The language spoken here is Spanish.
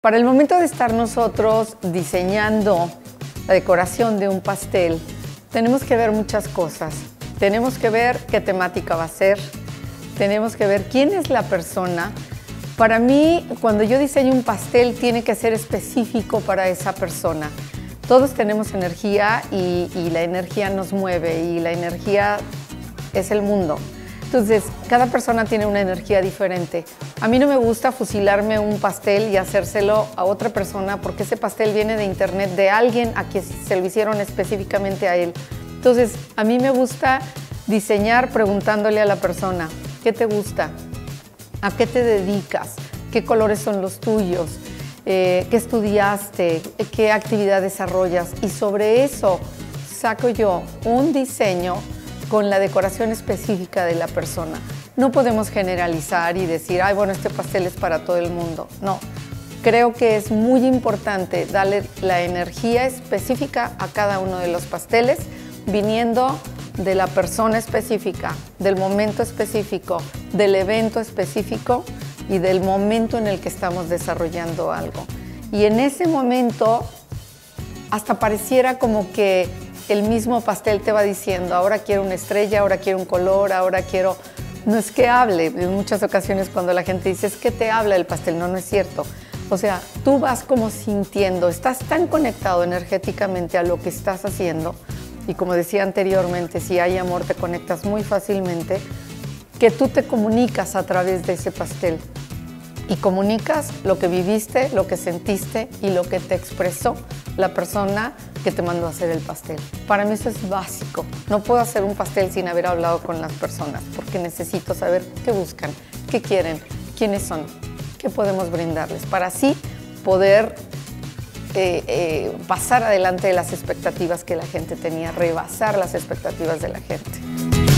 Para el momento de estar nosotros diseñando la decoración de un pastel, tenemos que ver muchas cosas. Tenemos que ver qué temática va a ser, tenemos que ver quién es la persona. Para mí, cuando yo diseño un pastel, tiene que ser específico para esa persona. Todos tenemos energía y la energía nos mueve y la energía es el mundo. Entonces, cada persona tiene una energía diferente. A mí no me gusta fusilarme un pastel y hacérselo a otra persona porque ese pastel viene de internet de alguien a quien se lo hicieron específicamente a él. Entonces, a mí me gusta diseñar preguntándole a la persona, ¿qué te gusta? ¿A qué te dedicas? ¿Qué colores son los tuyos? ¿Qué estudiaste? ¿Qué actividad desarrollas? Y sobre eso saco yo un diseño con la decoración específica de la persona. No podemos generalizar y decir, ay, bueno, este pastel es para todo el mundo. No, creo que es muy importante darle la energía específica a cada uno de los pasteles, viniendo de la persona específica, del momento específico, del evento específico y del momento en el que estamos desarrollando algo. Y en ese momento hasta pareciera como que el mismo pastel te va diciendo, ahora quiero una estrella, ahora quiero un color, ahora quiero... No es que hable, en muchas ocasiones cuando la gente dice, es que te habla el pastel, no, no es cierto. O sea, tú vas como sintiendo, estás tan conectado energéticamente a lo que estás haciendo, y como decía anteriormente, si hay amor te conectas muy fácilmente, que tú te comunicas a través de ese pastel. Y comunicas lo que viviste, lo que sentiste y lo que te expresó la persona que te mandó a hacer el pastel. Para mí eso es básico. No puedo hacer un pastel sin haber hablado con las personas porque necesito saber qué buscan, qué quieren, quiénes son, qué podemos brindarles para así poder pasar adelante de las expectativas que la gente tenía, rebasar las expectativas de la gente.